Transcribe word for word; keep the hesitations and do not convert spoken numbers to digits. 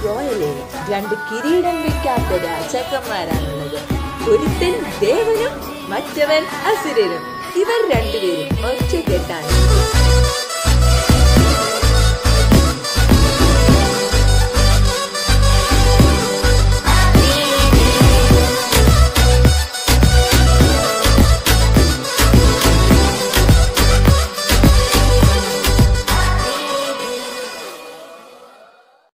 റോയലിൽ രണ്ട് കിരീടം വെക്കാത്ത രാജാക്കന്മാരാണുള്ളത്. ഒരുത്തൻ ദേവനും മറ്റവൻ അസുരനും. ഇവർ രണ്ടുപേരും ഒറ്റക്കെട്ടാണ്.